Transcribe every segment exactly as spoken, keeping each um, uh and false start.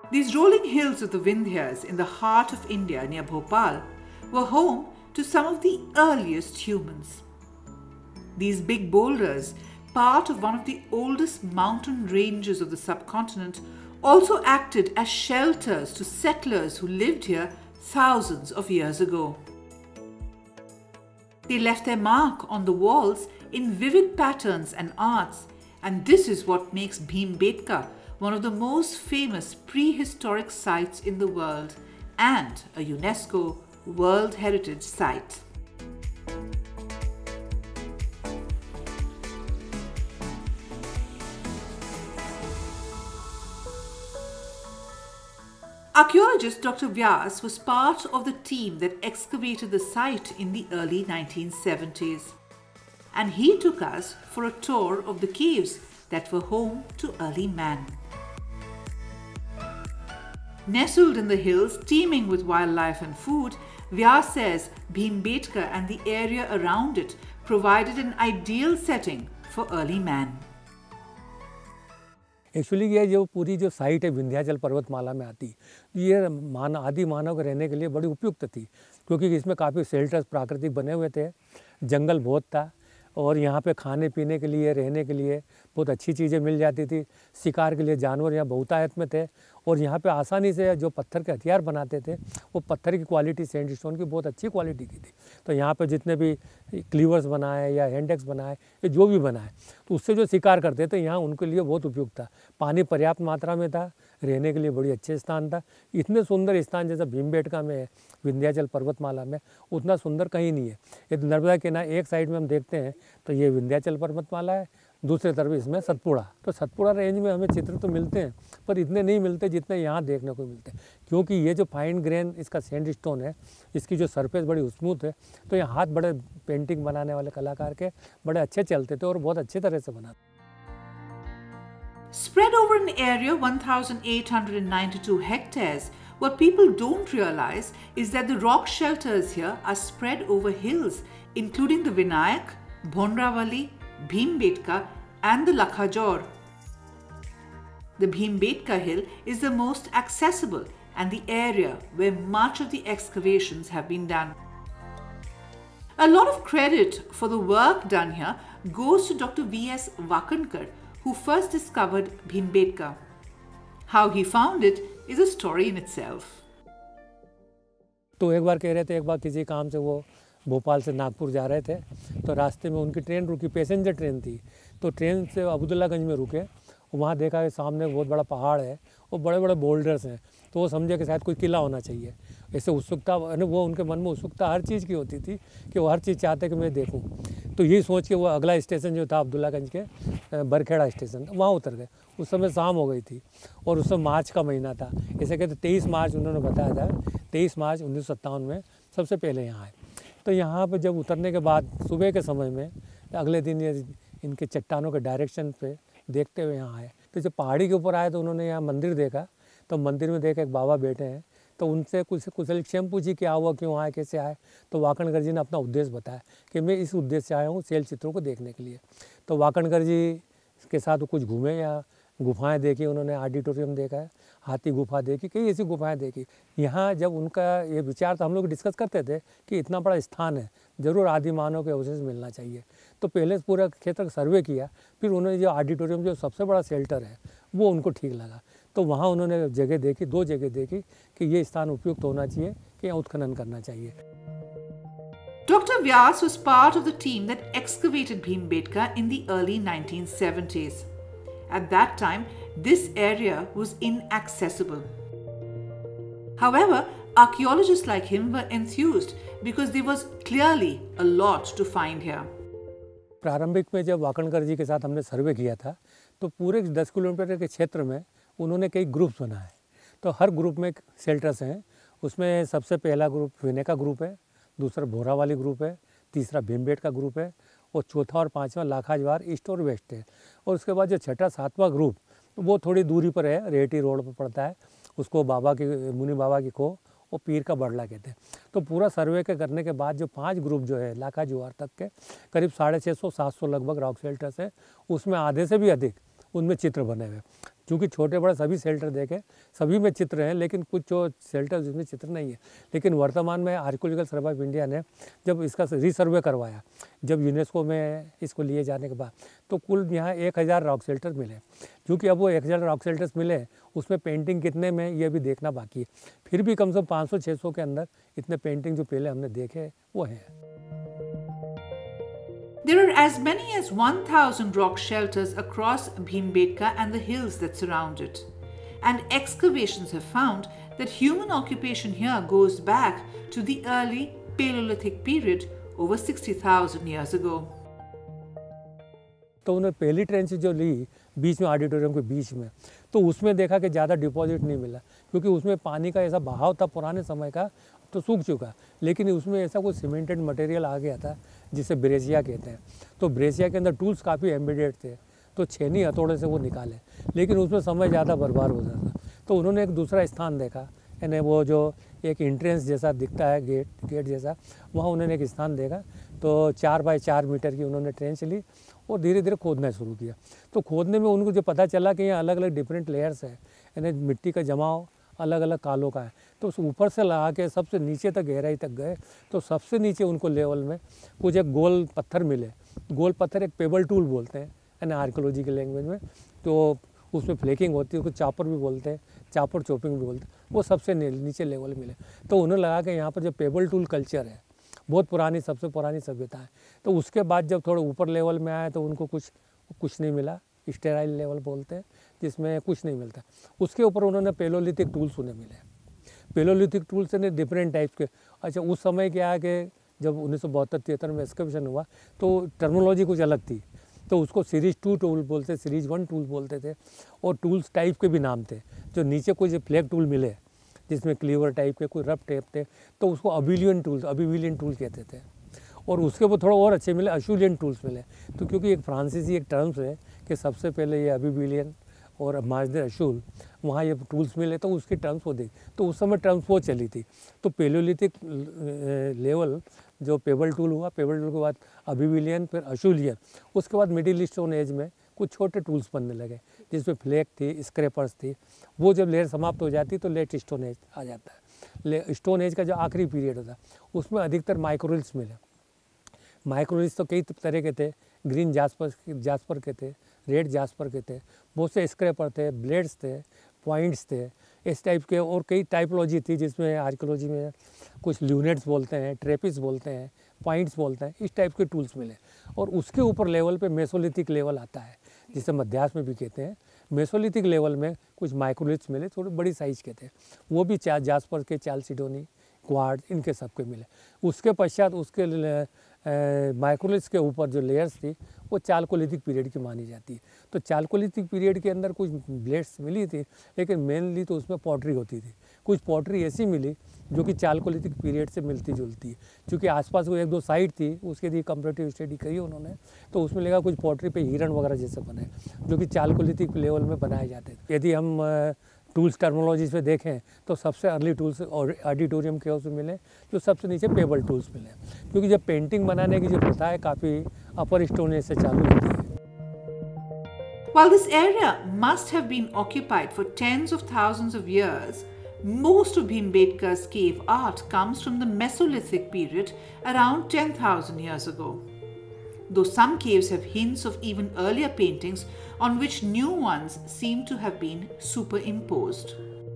These rolling hills of the Vindhyas in the heart of India near Bhopal were home to some of the earliest humans. These big boulders, part of one of the oldest mountain ranges of the subcontinent, also acted as shelters to settlers who lived here thousands of years ago. They left their mark on the walls in vivid patterns and arts, and this is what makes Bhimbetka one of the most famous prehistoric sites in the world and a UNESCO World Heritage Site. Archaeologist Doctor Vyas was part of the team that excavated the site in the early nineteen seventies. And he took us for a tour of the caves that were home to early man. Nestled in the hills, teeming with wildlife and food, Vyas says Bhimbetka and the area around it provided an ideal setting for early man. Actually ये जो पूरी जो site है विंध्याचल पर्वतमाला में आती, ये मान आदि मानव के रहने के लिए बड़ी उपयुक्त थी, क्योंकि इसमें काफ़ी शेल्टर्स प्राकृतिक बने हुए थे, जंगल बहुत था और यहाँ पे खाने पीने के लिए, रहने के लिए बहुत अच्छी चीज़ें मिल जाती थी। शिकार के लिए जानवर यहाँ बहुतायत में थे और यहाँ पे आसानी से जो पत्थर के हथियार बनाते थे वो पत्थर की क्वालिटी सैंडस्टोन की बहुत अच्छी क्वालिटी की थी। तो यहाँ पे जितने भी क्लीवर्स बनाए या हैंडेक्स बनाए या जो भी बनाए, तो उससे जो शिकार करते थे यहाँ उनके लिए बहुत उपयुक्त था। पानी पर्याप्त मात्रा में था, रहने के लिए बड़ी अच्छे स्थान था। इतने सुंदर स्थान जैसा भीमबेटका में है, विंध्याचल पर्वतमाला में, उतना सुंदर कहीं नहीं है। यदि नर्मदा के ना एक साइड में हम देखते हैं तो ये विंध्याचल पर्वतमाला है, दूसरी तरफ इसमें सतपुड़ा। तो सतपुड़ा रेंज में हमें चित्र तो मिलते हैं पर इतने नहीं मिलते जितने यहाँ देखने को मिलते हैं, क्योंकि ये जो फाइन ग्रेन इसका सैंडस्टोन है, इसकी जो सरफेस बड़ी स्मूथ है, तो ये हाथ बड़े पेंटिंग बनाने वाले कलाकार के बड़े अच्छे चलते थे और बहुत अच्छे तरह से बनाते। Spread over an area one thousand eight hundred ninety-two hectares, what people don't realize is that the rock shelters here are spread over hills, including the Vinayak, Bhonravali, Bhimbetka and the Lakhajor. The Bhimbetka hill is the most accessible and the area where much of the excavations have been done. A lot of credit for the work done here goes to Doctor V S Wakankar, who first discovered Bhimbetka. How he found it is a story in itself. तो एक बार कह रहे थे, एक बार किसी काम से वो भोपाल से नागपुर जा रहे थे, तो रास्ते में उनकी ट्रेन रुकी, पैसेंजर ट्रेन थी। तो ट्रेन से अब्दुल्लागंज में रुके, वहाँ देखा कि सामने बहुत बड़ा पहाड़ है और बड़े बड़े बोल्डर्स हैं। तो वो समझे कि शायद कोई किला होना चाहिए। ऐसे उत्सुकता, वो उनके मन में उत्सुकता हर चीज़ की होती थी कि वो हर चीज़ चाहते कि मैं देखूं। तो यही सोच के वो अगला स्टेशन जो था अब्दुल्लागंज के बरखेड़ा स्टेशन, वहाँ उतर गए। उस समय शाम हो गई थी और उस समय मार्च का महीना था। ऐसे कहते तेईस मार्च उन्होंने बताया था, तेईस मार्च उन्नीस सौ सत्तावन में सबसे पहले यहाँ आए। तो यहाँ पर जब उतरने के बाद सुबह के समय में अगले दिन ये इनके चट्टानों के डायरेक्शन पे देखते हुए यहाँ आए। तो जब पहाड़ी के ऊपर आए तो उन्होंने यहाँ मंदिर देखा। तो मंदिर में देखा एक बाबा बैठे हैं। तो उनसे कुछ कुशल क्षेम पूछी क्या हुआ, क्यों आए, कैसे आए। तो वाकणकर जी ने अपना उद्देश्य बताया कि मैं इस उद्देश्य से आया हूँ शैल चित्रों को देखने के लिए। तो वाकणकर जी के साथ कुछ घूमे, या गुफाएं देखी, उन्होंने ऑडिटोरियम देखा है, हाथी गुफा देखी, कई ऐसी गुफाएं देखी। यहाँ जब उनका ये विचार था, हम लोग डिस्कस करते थे कि इतना बड़ा स्थान है, ज़रूर आदि मानव के अवशेष मिलना चाहिए। तो पहले पूरा क्षेत्र का सर्वे किया, फिर उन्होंने जो ऑडिटोरियम जो सबसे बड़ा शेल्टर है वो उनको ठीक लगा। तो वहाँ उन्होंने जगह देखी, दो जगह देखी कि ये स्थान उपयुक्त होना चाहिए, कि यहाँ उत्खनन करना चाहिए। Doctor Vyas was part of the team that excavated Bhimbetka in the early nineteen seventies. At that time, this area was inaccessible. However, archaeologists like him were enthused because there was clearly a lot to find here. प्रारंभिक में जब वाकणकर जी के साथ हमने सर्वे किया था, तो पूरे दस किलोमीटर के क्षेत्र में उन्होंने कई ग्रुप्स बनाए। तो हर ग्रुप में शेल्टर्स हैं। उसमें सबसे पहला ग्रुप विनेका ग्रुप है, दूसरा भोरावाली ग्रुप है, तीसरा भीमबेटका ग्रुप है और चौथा और पांचवा लाखाजवार ईस्ट और वेस्ट है। और उसके बाद जो छठा सातवां ग्रुप, वो थोड़ी दूरी पर है, रेहटी रोड पर पड़ता है। उसको बाबा की मुनि बाबा की खो और पीर का बड़ला कहते हैं। तो पूरा सर्वे के करने के बाद जो पांच ग्रुप जो है लाखाजवार तक के करीब साढ़े छः सौ सात सौ लगभग रॉक शेल्टर्स है, उसमें आधे से भी अधिक उनमें चित्र बने हुए। क्योंकि छोटे बड़े सभी शेल्टर देखे, सभी में चित्र हैं, लेकिन कुछ जो शेल्टर जिसमें चित्र नहीं है। लेकिन वर्तमान में आर्कियोलॉजिकल सर्वे ऑफ इंडिया ने जब इसका रीसर्वे करवाया, जब यूनेस्को में इसको लिए जाने के बाद, तो कुल यहाँ एक हज़ार रॉक शेल्टर मिले। क्योंकि अब वो एक हज़ार रॉक शेल्टर्स मिले, उसमें पेंटिंग कितने में ये भी देखना बाकी है। फिर भी कम से कम पाँच सौ छः सौ के अंदर इतने पेंटिंग जो पहले हमने देखे वो हैं। There are as many as one thousand rock shelters across Bhimbetka and the hills that surround it. And excavations have found that human occupation here goes back to the early Paleolithic period over sixty thousand years ago. तो उन्हें पहली trench जो ली बीच में, auditorium के बीच में, तो उसमें देखा कि ज़्यादा डिपॉजिट नहीं मिला, क्योंकि उसमें पानी का ऐसा बहाव था पुराने समय का, तो सूख चुका। लेकिन उसमें ऐसा कोई सीमेंटेड मटेरियल आ गया था जिसे ब्रेसिया कहते हैं। तो ब्रेसिया के अंदर टूल्स काफ़ी एम्बेडेड थे, तो छेनी हथौड़े से वो निकाले, लेकिन उसमें समय ज़्यादा बर्बाद हो जाता। तो उन्होंने एक दूसरा स्थान देखा, यानी वो जो एक एंट्रेंस जैसा दिखता है, गेट गेट जैसा, वहाँ उन्होंने एक स्थान देखा। तो चार बाई चार मीटर की उन्होंने ट्रेंच ली और धीरे धीरे खोदना शुरू किया। तो खोदने में उनको जो पता चला कि यहाँ अलग अलग डिफरेंट लेयर्स है, यानी मिट्टी का जमाव अलग अलग कालों का है। तो उस ऊपर से लगा के सबसे नीचे तक गहराई तक गए, तो सबसे नीचे उनको लेवल में कुछ एक गोल पत्थर मिले। गोल पत्थर एक पेबल टूल बोलते हैं, यानी आर्कियोलॉजी की लैंग्वेज में। तो उसमें फ्लेकिंग होती है, उसको चापर भी बोलते हैं, चापर चॉपिंग भी बोलते हैं। वो सबसे नीचे लेवल मिले। तो उन्होंने लगा कि यहाँ पर जो पेबल टूल कल्चर है, बहुत पुरानी, सबसे पुरानी सभ्यता है। तो उसके बाद जब थोड़ा ऊपर लेवल में आया तो उनको कुछ कुछ नहीं मिला, स्टेराइल लेवल बोलते हैं, जिसमें कुछ नहीं मिलता। उसके ऊपर उन्होंने पेलोलिथिक टूल्स उन्हें मिले। पेलोलिथिक टूल्स ने डिफरेंट टाइप्स के। अच्छा, उस समय क्या है कि जब उन्नीस सौ बहत्तर तिहत्तर में एक्सकवेशन हुआ तो टर्मिनोलॉजी कुछ अलग थी। तो उसको सीरीज टू टूल बोलते, सीरीज वन टूल बोलते थे, और टूल्स टाइप के भी नाम थे। जो नीचे कुछ फ्लैग टूल मिले जिसमें क्लीवर टाइप के, कोई रफ टाइप थे, तो उसको अबिलियन टूल्स अबिविलियन टूल कहते थे। और उसके वो थोड़ा और अच्छे मिले, अशुलियन टूल्स मिले। तो क्योंकि एक फ्रांसीसी एक टर्म्स है कि सबसे पहले ये अबिविलियन और माजदे अशूल, वहाँ ये टूल्स मिले, तो उसकी टर्म्स वो देखी। तो उस समय टर्म्स वो चली थी। तो पेलोलिथिक लेवल जो पेबल टूल हुआ, पेबल टूल के बाद अबिविलियन, फिर अशूलियन, उसके बाद मिडिल स्टोन एज में कुछ छोटे टूल्स बनने लगे, जिसमें फ्लैग थी, स्क्रैपर्स थी। वो जब लेयर समाप्त हो जाती तो लेट स्टोन एज आ जाता है। ले स्टोन एज का जो आखिरी पीरियड होता है उसमें अधिकतर माइक्रोरिल्स मिले। माइक्रोरिल्स तो कई तरह के थे, ग्रीन जास्पर जास्पर के थे, रेड जास्पर के थे, बहुत से स्क्रैपर थे, ब्लेड्स थे, पॉइंट्स थे, इस टाइप के। और कई टाइपोलॉजी थी, जिसमें आर्कियोलॉजी में कुछ ल्यूनेट्स बोलते हैं, ट्रेपिस बोलते हैं, पॉइंट्स बोलते हैं, इस टाइप के टूल्स मिले। और उसके ऊपर लेवल पे मेसोलिथिक लेवल आता है, जिसे मध्यास में भी कहते हैं। मेसोलिथिक लेवल में कुछ माइक्रोलिथ्स मिले, थोड़ी बड़ी साइज़ के थे, वो भी चा जास्पर के, चालसिडोनी, क्वार्ट्ज, इनके सबके मिले। उसके पश्चात उसके माइक्रोलिथ्स के ऊपर जो लेयर्स थी वो चालकोलिथिक पीरियड की मानी जाती है। तो चालकोलिथिक पीरियड के अंदर कुछ ब्लेड्स मिली थी, लेकिन मेनली तो उसमें पॉटरी होती थी। कुछ पॉटरी ऐसी मिली जो कि चालकोलिथिक पीरियड से मिलती जुलती है। क्योंकि आसपास वो एक दो साइट थी, उसके लिए कंपैरेटिव स्टडी करी उन्होंने, तो उसमें लगा कुछ पॉटरी पे हिरण वगैरह जैसे बने, जो कि चालकोलिथिक लेवल में बनाए जाते थे। यदि हम टूल्स टर्मिनोलॉजी पे देखें तो सबसे अर्ली टूल्स ऑडिटोरियम के उसमें मिले, जो सबसे नीचे पेबल टूल्स मिले। क्योंकि जब पेंटिंग बनाने की जो प्रथा है काफ़ी अपर स्टोन एज से चालू होती है। While this area must have been occupied for tens of thousands of years, most of Bhimbetka's cave art comes from the Mesolithic period around ten thousand years ago. Though some caves have hints of even earlier paintings on which new ones seem to have been superimposed.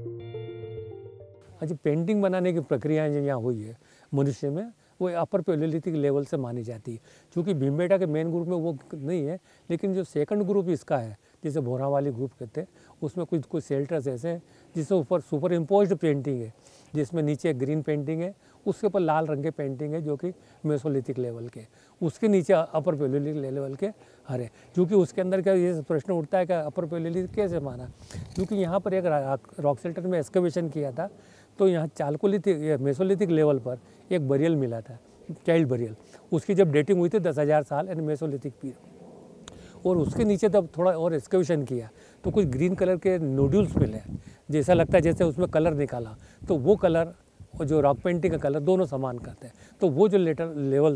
अच्छा, painting बनाने की प्रक्रिया जो यहाँ हुई है मनुष्य में, वो अपर पेलोलिथिक लेवल से मानी जाती है। क्योंकि भीमबेटका के मेन ग्रुप में वो नहीं है, लेकिन जो सेकंड ग्रुप इसका है, जिसे भोरावाली ग्रुप कहते हैं, उसमें कुछ कुछ शेल्टर्स ऐसे हैं जिससे ऊपर सुपर इम्पोज्ड पेंटिंग है, जिसमें नीचे ग्रीन पेंटिंग है, उसके ऊपर लाल रंग के पेंटिंग है जो कि मेसोलिथिक लेवल के, उसके नीचे अपर पेलोलिथिक लेवल के हरे। क्योंकि उसके अंदर क्या ये प्रश्न उठता है कि अपर पेलोलिथिक कैसे माना, क्योंकि यहाँ पर एक रॉक शेल्टर में एक्सकवेशन किया था, तो यहाँ चालकोलिथिक मेसोलिथिक लेवल पर एक बरियल मिला था, चाइल्ड बरियल। उसकी जब डेटिंग हुई थी दस हज़ार साल, यानी मेसोलिथिक पीरियड। और उसके नीचे तब थोड़ा और एक्सकवेशन किया तो कुछ ग्रीन कलर के नोड्यूल्स मिले, जैसा लगता है जैसे उसमें कलर निकाला। तो वो कलर और जो रॉक पेंटिंग का कलर दोनों समान करते हैं। तो वो जो लेटर लेवल था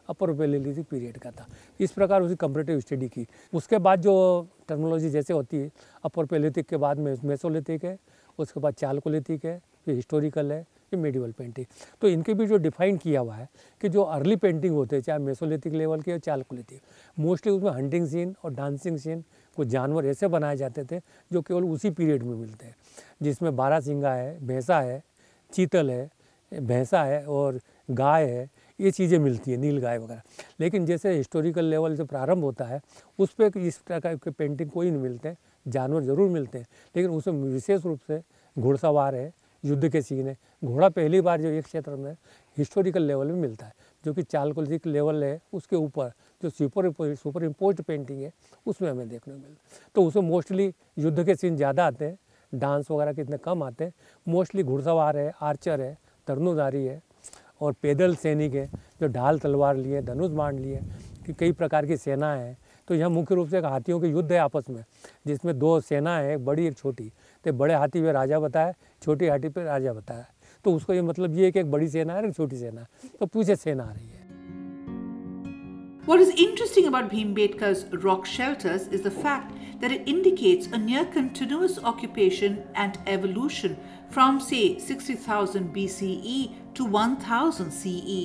अपर पैलेलिथिक पीरियड का था। इस प्रकार उसकी कंपैरेटिव स्टडी की। उसके बाद जो टर्मिनोलॉजी जैसे होती है, अपर पैलेलिथिक के बाद में मेसोलिथिक है, उसके बाद चालकोलिथिक है, फिर हिस्टोरिकल है, फिर मेडिवल पेंटिंग। तो इनके भी जो डिफाइन किया हुआ है कि जो अर्ली पेंटिंग होते हैं, चाहे मेसोलिथिक लेवल के या चालकोलिथिक, मोस्टली उसमें हंटिंग सीन और डांसिंग सीन, कुछ जानवर ऐसे बनाए जाते थे जो केवल उसी पीरियड में मिलते हैं, जिसमें बारहसिंगा है, भैंसा है, चीतल है, भैंसा है और गाय है, ये चीज़ें मिलती है, नील गाय वगैरह। लेकिन जैसे हिस्टोरिकल लेवल जो प्रारंभ होता है उस पर इस प्रकार के पेंटिंग कोई नहीं मिलते हैं, जानवर ज़रूर मिलते हैं, लेकिन उसमें विशेष रूप से घुड़सवार है, युद्ध के सीन है। घोड़ा पहली बार जो एक क्षेत्र में हिस्टोरिकल लेवल में मिलता है, जो कि चालकोलिथिक लेवल है उसके ऊपर जो सुपर सुपर इम्पोज्ड पेंटिंग है उसमें हमें देखने को मिलता है। तो उसमें मोस्टली युद्ध के सीन ज़्यादा आते हैं, डांस वगैरह कितने कम आते हैं। मोस्टली घुड़सवार है, आर्चर है, धनुधारी है और पैदल सैनिक है जो ढाल तलवार लिए, धनुष बाण लिए, कि कई प्रकार की सेना है। तो यह मुख्य रूप से एक हाथियों के युद्ध है आपस में, जिसमें दो सेना है, एक बड़ी एक छोटी। तो बड़े हाथी पे राजा बताया, छोटी हाथी पे राजा बताया। तो उसको ये मतलब ये है कि एक बड़ी सेना है, एक छोटी सेना है, तो पीछे सेना आ रही है। What is interesting about Bhimbetkha's rock shelters is the fact that it indicates a near continuous occupation and evolution from, say, sixty thousand B C E to one thousand C E.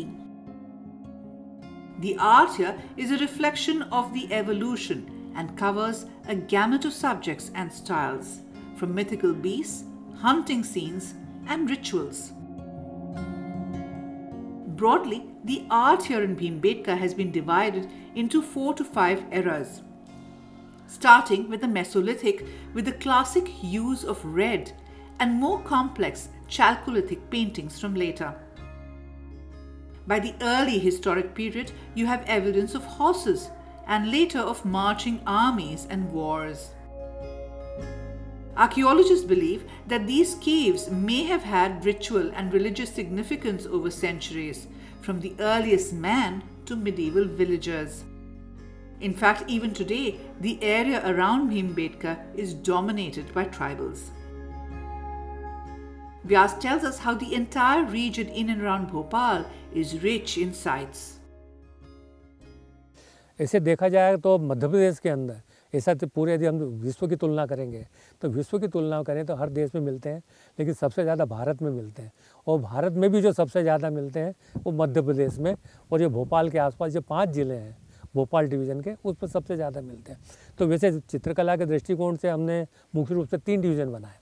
The art here is a reflection of the evolution and covers a gamut of subjects and styles, from mythical beasts, hunting scenes, and rituals. Broadly, the art here in Bhimbetka has been divided into four to five eras, starting with the Mesolithic with the classic use of red and more complex Chalcolithic paintings from later. By the early historic period, you have evidence of horses and later of marching armies and wars. Archaeologists believe that these caves may have had ritual and religious significance over centuries, from the earliest man to medieval villagers. In fact, even today, the area around Bhimbetka is dominated by tribals. Vyas tells us how the entire region in and around Bhopal is rich in sites. ऐसे देखा जाए तो मध्य प्रदेश के अंदर ऐसा तो पूरे यदि हम विश्व की तुलना करेंगे तो विश्व की तुलना करें तो हर देश में मिलते हैं, लेकिन सबसे ज़्यादा भारत में मिलते हैं। और भारत में भी जो सबसे ज़्यादा मिलते हैं वो मध्य प्रदेश में, और ये भोपाल के आसपास जो पांच ज़िले हैं भोपाल डिवीज़न के, उस पर सबसे ज़्यादा मिलते हैं। तो वैसे चित्रकला के दृष्टिकोण से हमने मुख्य रूप से तीन डिवीज़न बनाए।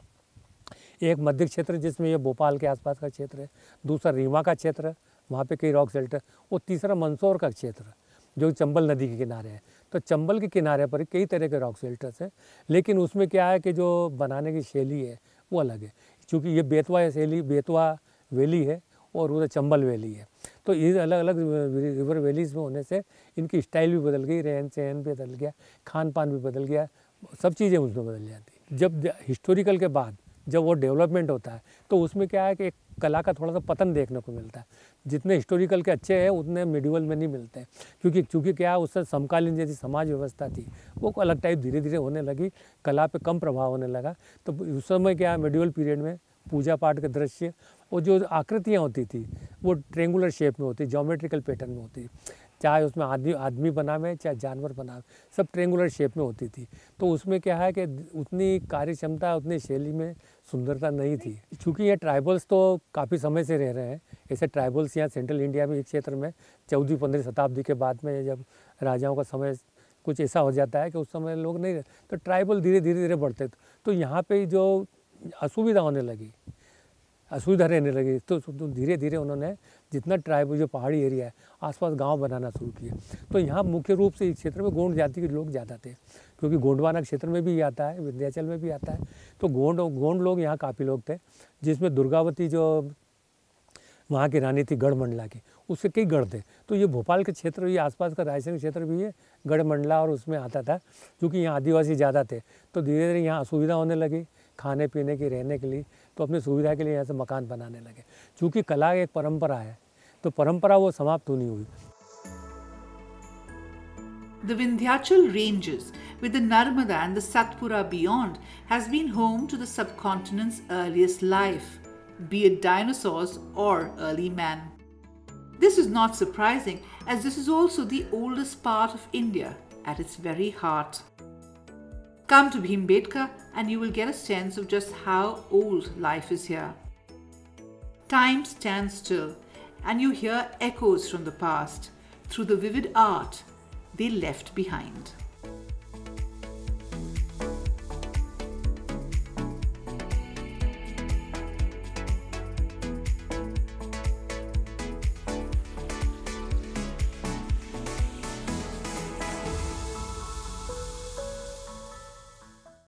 एक मध्य क्षेत्र जिसमें ये भोपाल के आसपास का क्षेत्र है, दूसरा रीवा का क्षेत्र, वहाँ पे कई रॉक शेल्टर, और तीसरा मंदसौर का क्षेत्र जो चंबल नदी के किनारे है। तो चंबल के किनारे पर कई तरह के रॉक शेल्टर्स हैं, लेकिन उसमें क्या है कि जो बनाने की शैली है वो अलग है, क्योंकि ये बेतवा शैली बेतवा वैली है और उधर चंबल वैली है। तो ये अलग अलग रिवर वैलीज़ में होने से इनकी स्टाइल भी बदल गई, रहन सहन भी बदल गया, खान पान भी बदल गया, सब चीज़ें उसमें बदल जाती। जब हिस्टोरिकल के बाद जब वो डेवलपमेंट होता है तो उसमें क्या है कि एक कला का थोड़ा सा पतन देखने को मिलता है। जितने हिस्टोरिकल के अच्छे हैं उतने मेडिवल में नहीं मिलते हैं, क्योंकि चूँकि क्या है उससे समकालीन जैसी समाज व्यवस्था थी वो अलग टाइप धीरे धीरे होने लगी, कला पे कम प्रभाव होने लगा। तो उस समय क्या है मेडिवल पीरियड में पूजा पाठ के दृश्य और जो आकृतियाँ होती थी वो ट्रेंगुलर शेप में होती, ज्योमेट्रिकल पैटर्न में होती, चाहे उसमें आदमी आदमी बनावे चाहे जानवर बनावे, सब ट्रेंगुलर शेप में होती थी। तो उसमें क्या है कि उतनी कार्य क्षमता उतनी शैली में सुंदरता नहीं थी। चूँकि ये ट्राइबल्स तो काफ़ी समय से रह रहे हैं, ऐसे ट्राइबल्स यहाँ सेंट्रल इंडिया में एक क्षेत्र में चौदहवीं पंद्रहवीं शताब्दी के बाद में जब राजाओं का समय कुछ ऐसा हो जाता है कि उस समय लोग नहीं रहे, तो ट्राइबल धीरे धीरे धीरे बढ़ते। तो यहाँ पर जो असुविधा होने लगी, असुविधा रहने लगी, तो धीरे धीरे उन्होंने जितना ट्राइब जो पहाड़ी एरिया है आसपास गांव बनाना शुरू किए। तो यहाँ मुख्य रूप से इस क्षेत्र में गोंड जाति के लोग ज़्यादा थे, क्योंकि गोंडवाना क्षेत्र में भी आता है, विंध्याचल में भी आता है। तो गोंड गोंड लोग यहाँ काफ़ी लोग थे, जिसमें दुर्गावती जो वहाँ की रानी थी गढ़मंडला की, उससे कई गढ़ थे। तो ये भोपाल के क्षेत्र भी आसपास का रायसेन क्षेत्र भी है गढ़मंडला और उसमें आता था, क्योंकि यहाँ आदिवासी ज़्यादा थे। तो धीरे धीरे यहाँ असुविधा होने लगी खाने पीने की, रहने के लिए, तो अपनी सुविधा के लिए यहाँ से मकान बनाने लगे। चूँकि कला एक परंपरा है तो परंपरा वो समाप्त होनी हुई। The Vindhyachal ranges with the Narmada and the Satpura beyond has been home to the subcontinent's earliest life, be it dinosaurs or early man. This is not surprising, as this is also the oldest part of India at its very heart. Come to Bhimbetka and you will get a sense of just how old life is here. Time stands still and you hear echoes from the past through the vivid art they left behind.